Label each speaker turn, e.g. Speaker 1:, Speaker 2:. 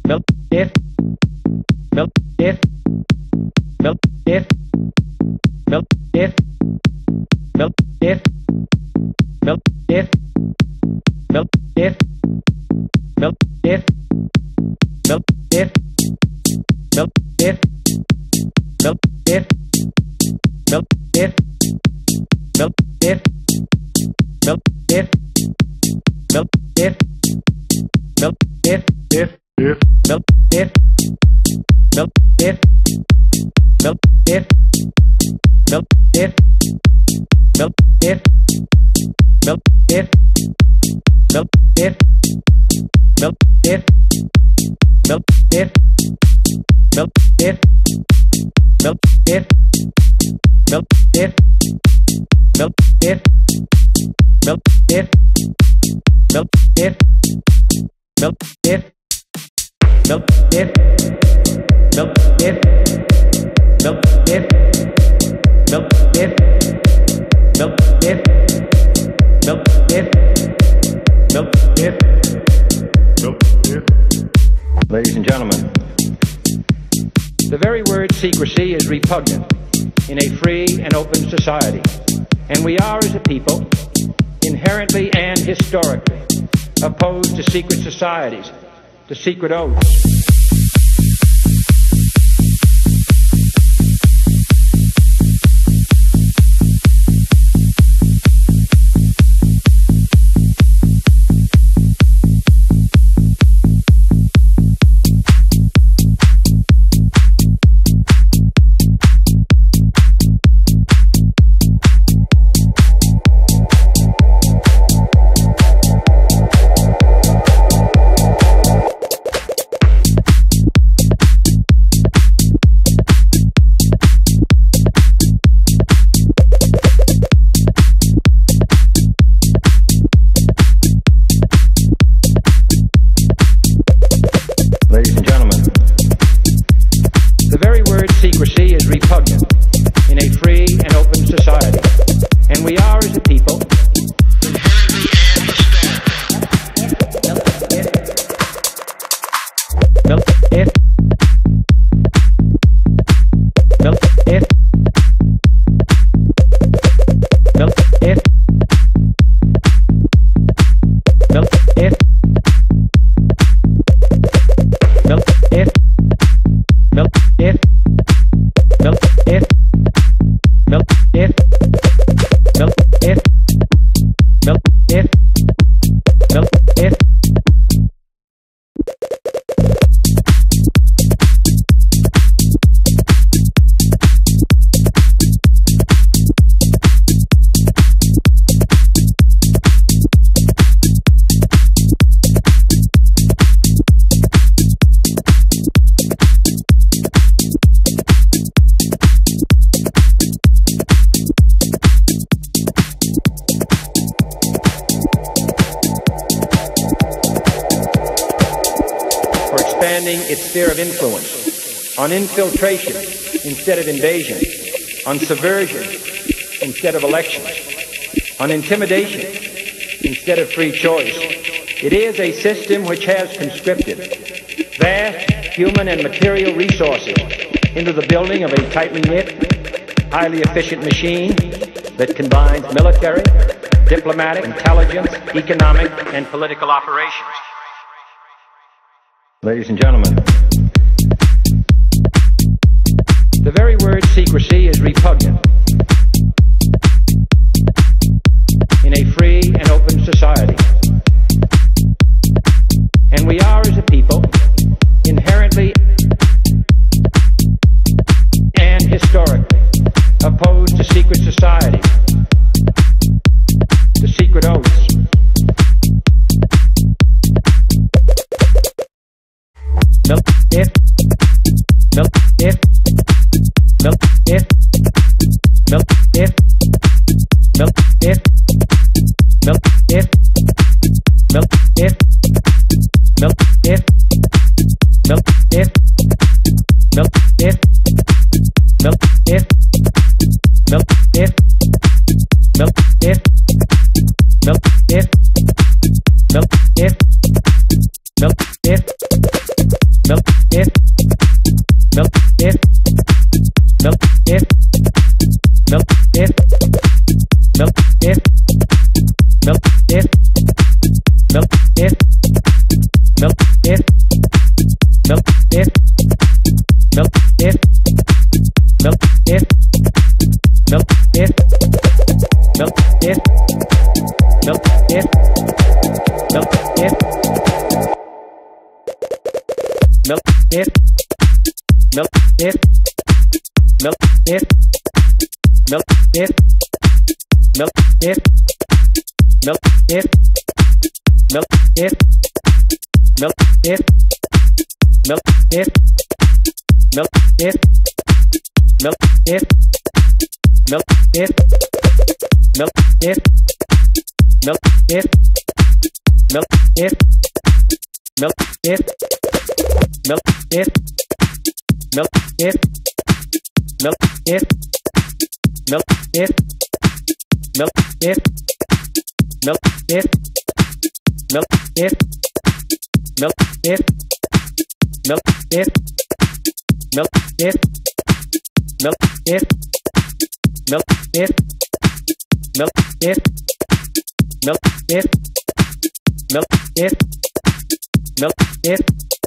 Speaker 1: Ladies and gentlemen, the very word secrecy is repugnant in a free and open society, and we are, as a people, inherently and historically opposed to secret societies, to secret oaths. Secrecy is repugnant in a free and open society, and we are, as a people, expanding its sphere of influence, on infiltration instead of invasion, on subversion instead of election, on intimidation instead of free choice. It is a system which has conscripted vast human and material resources into the building of a tightly knit, highly efficient machine that combines military, diplomatic, intelligence, economic, and political operations. Ladies and gentlemen, the very word secrecy is repugnant in a free and open society, and we are, as a people, inherently and historically opposed to secret societies, to secret oaths. Milk it.